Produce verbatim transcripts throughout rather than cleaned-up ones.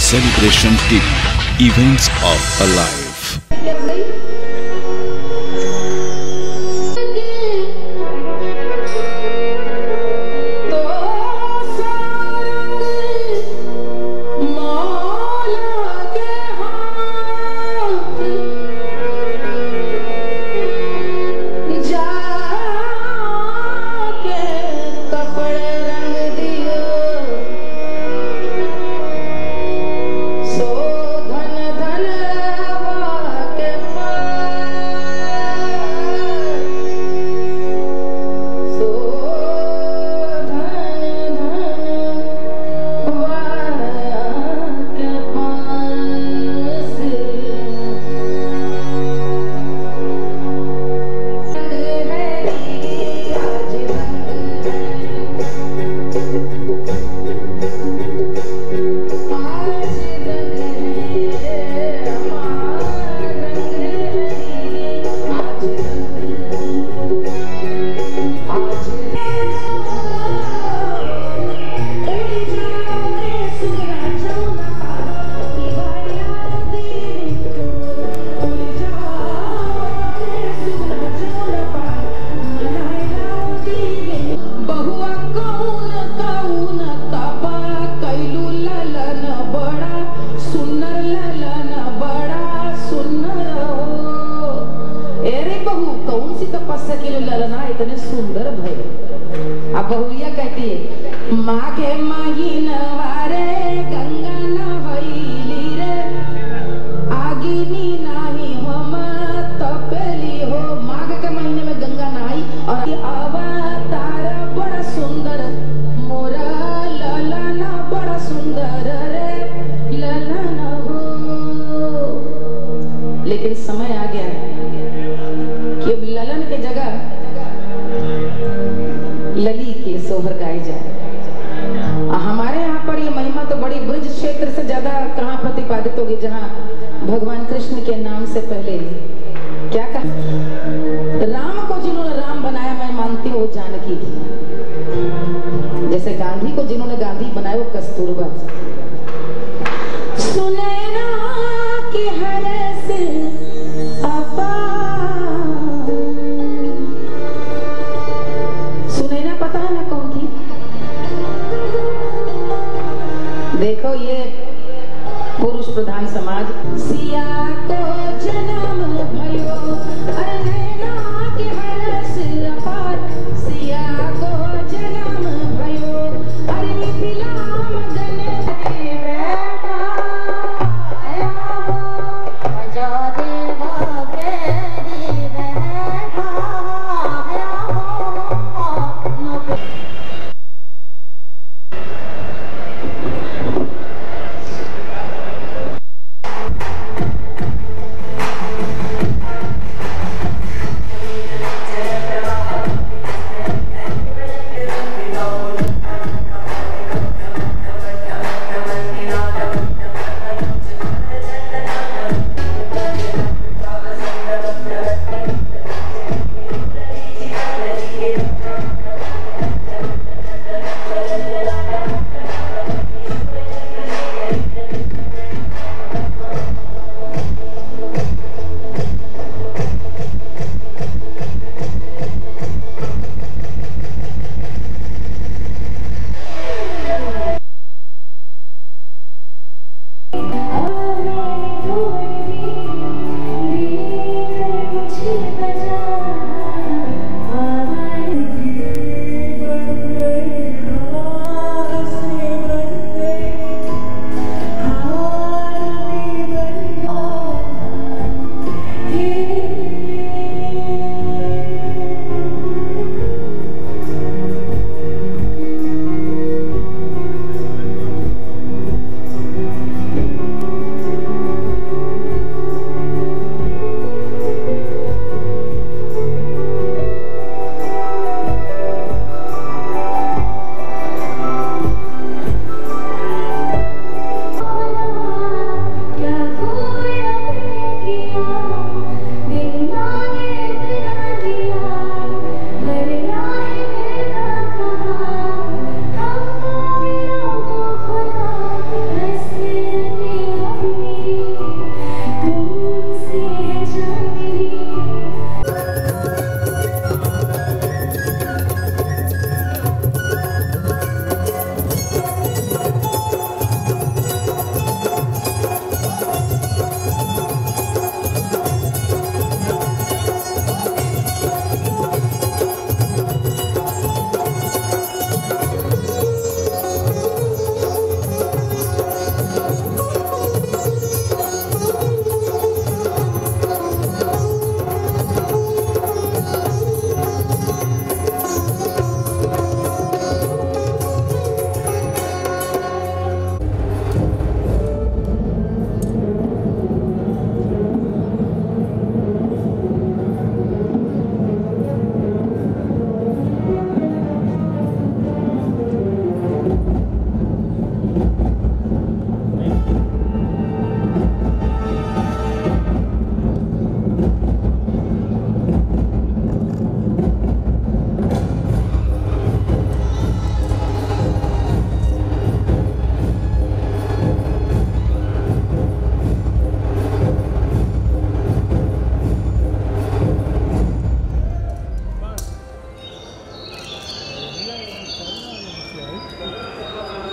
Celebration T V, events of a life. बहुया कहती है माघे माहीन वारे गंगा नहैली रे आगिनी नाही हम तपेली हो। माघ के महीने में गंगा नहाई और अवतार बड़ा सुंदर मोरा ललन बड़ा सुंदर रे ललन हो। लेकिन समय आ गया कि अब ललन के जगह लली के सोहर गाए जाए। हमारे यहाँ पर ये महिमा तो बड़ी ब्रज क्षेत्र से ज्यादा कहाँ प्रतिपादित होगी, जहाँ भगवान कृष्ण के नाम से पहले क्या कहा, राम को जिन्होंने राम बनाया मैं मानती हूँ वो जानकी थी। जैसे गांधी को जिन्होंने गांधी बनाया वो कस्तूरबा थी। सुनैना की हरस अपा, सुनैना पता है ना कौन थी? देखो ये पुरुष प्रधान समाज। सिया को जन्म भयो अरे नैना की हरस अपार, सिया को जन्म भयो अरे मिथिला मगन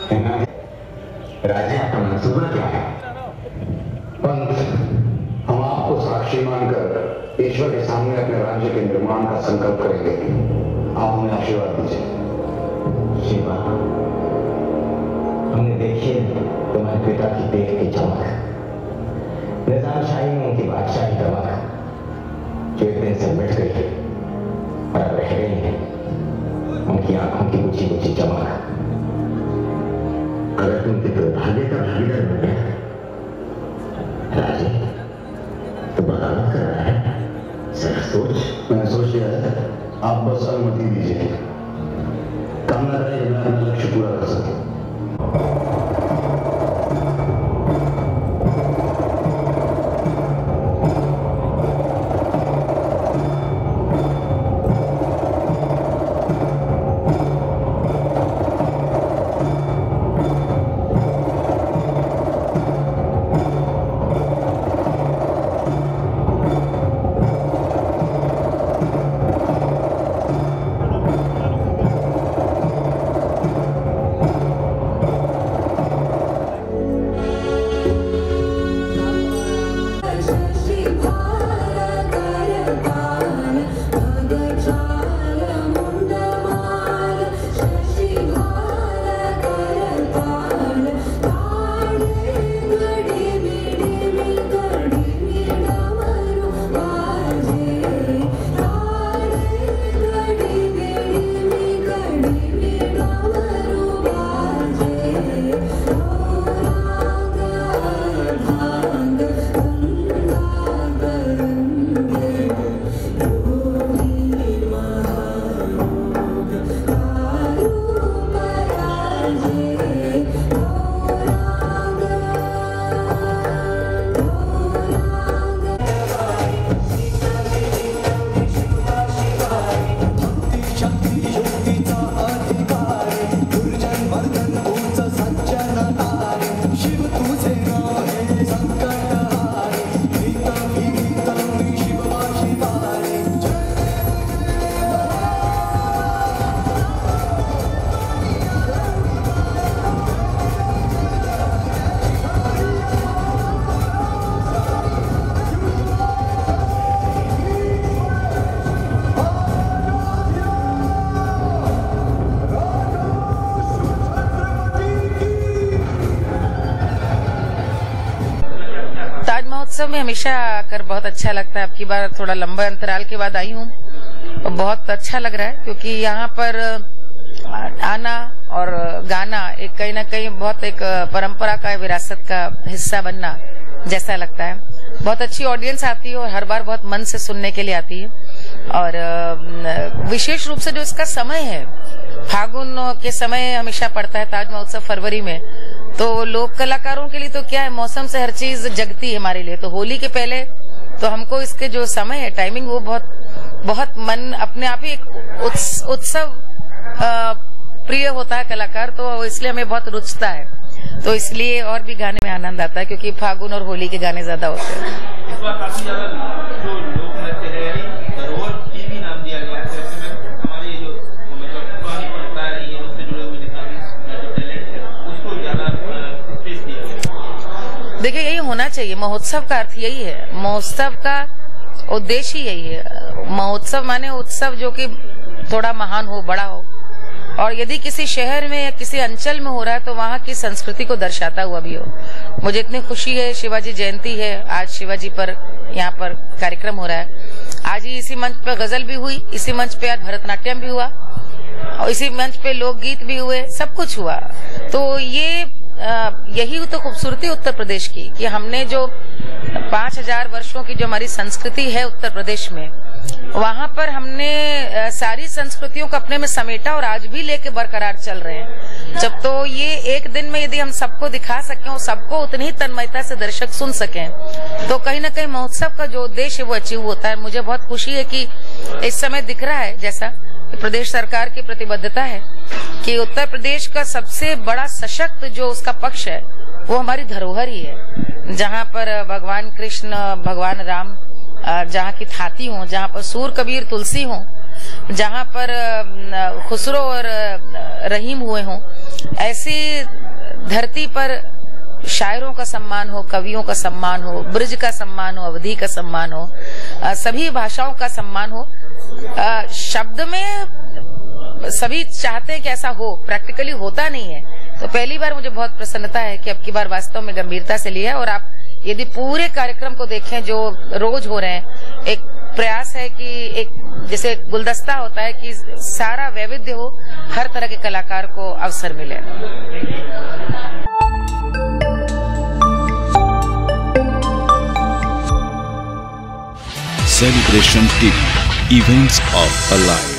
राजे, आपका मंसूबा क्या है? पंत, हम आपको साक्षी मानकर ईश्वर के सामने अपने राज्य के निर्माण का संकल्प करेंगे। आप हमें आशीर्वाद दीजिए। शिवा, हमने देखी तुम्हारे पिता की पेट की चमक, निजामशाही में उनकी बादशाही दमक, जो एक दिन से मिट गई और अब रह गई है उनकी आंखों की ऊंची ऊंची चमक। अगर तुम दुर्भाग्य का भागीदार बन गया राजे, तो बगावत कर रहा है। जरा सोच। मैंने सोच लिया है, आप बस अनुमति दीजिए। कामना करें कि मैं अपना लक्ष्य पूरा कर सकूं। उत्सव में हमेशा आकर बहुत अच्छा लगता है। अब की बार थोड़ा लंबा अंतराल के बाद आई हूँ तो बहुत अच्छा लग रहा है, क्योंकि यहाँ पर आना और गाना एक कहीं ना कहीं बहुत एक परंपरा का, विरासत का हिस्सा बनना जैसा लगता है। बहुत अच्छी ऑडियंस आती है और हर बार बहुत मन से सुनने के लिए आती है। और विशेष रूप से जो इसका समय है, फागुन के समय हमेशा पड़ता है ताज महोत्सव फरवरी में, तो लोक कलाकारों के लिए तो क्या है, मौसम से हर चीज जगती है हमारे लिए। तो होली के पहले तो हमको इसके जो समय है, टाइमिंग, वो बहुत बहुत मन अपने आप ही एक उत्सव प्रिय होता है कलाकार, तो इसलिए हमें बहुत रुचता है। तो इसलिए और भी गाने में आनंद आता है, क्योंकि फागुन और होली के गाने ज्यादा होते हैं। इस बार काफी ज्यादा जो लोक नृत्य है, धरोहर टीवी नाम दिया गया है। ऐसे में हमारी जो मतलब पुरानी परंपरा रही है, उससे जुड़े हुए जितना भी जो टैलेंट है, उसको ज्यादा स्पेस दिया गया। देखिए, यही होना चाहिए। महोत्सव का अर्थ यही है, महोत्सव का उद्देश्य यही है। महोत्सव माने उत्सव जो कि थोड़ा महान हो, बड़ा हो, और यदि किसी शहर में या किसी अंचल में हो रहा है तो वहाँ की संस्कृति को दर्शाता हुआ भी हो। मुझे इतनी खुशी है, शिवाजी जयंती है आज, शिवाजी पर यहाँ पर कार्यक्रम हो रहा है। आज ही इसी मंच पे गजल भी हुई, इसी मंच पे आज भरतनाट्यम भी हुआ, और इसी मंच पे लोकगीत भी हुए, सब कुछ हुआ। तो ये आ, यही तो खूबसूरती उत्तर प्रदेश की, कि हमने जो पांच हजार वर्षों की जो हमारी संस्कृति है उत्तर प्रदेश में, वहाँ पर हमने सारी संस्कृतियों को अपने में समेटा और आज भी लेके बरकरार चल रहे हैं। जब तो ये एक दिन में यदि हम सबको दिखा सकें और सबको उतनी ही तन्मयता से दर्शक सुन सकें, तो कहीं ना कहीं महोत्सव का जो उद्देश्य है वो अचीव होता है। मुझे बहुत खुशी है कि इस समय दिख रहा है जैसा कि प्रदेश सरकार की प्रतिबद्धता है कि उत्तर प्रदेश का सबसे बड़ा सशक्त जो उसका पक्ष है वो हमारी धरोहर ही है। जहाँ पर भगवान कृष्ण, भगवान राम जहाँ की थाती हो, जहाँ पर सूर कबीर तुलसी हो, जहाँ पर खुसरो और रहीम हुए हों, ऐसी धरती पर शायरों का सम्मान हो, कवियों का सम्मान हो, ब्रज का सम्मान हो, अवधी का सम्मान हो, आ, सभी भाषाओं का सम्मान हो। आ, शब्द में सभी चाहते हैं कि ऐसा हो, प्रैक्टिकली होता नहीं है। तो पहली बार मुझे बहुत प्रसन्नता है कि अब की बार वास्तव में गंभीरता से लिया है। और आप यदि पूरे कार्यक्रम को देखें जो रोज हो रहे हैं, एक प्रयास है कि एक जैसे गुलदस्ता होता है कि सारा वैविध्य हो, हर तरह के कलाकार को अवसर मिले। Celebration T V, Events of a Life।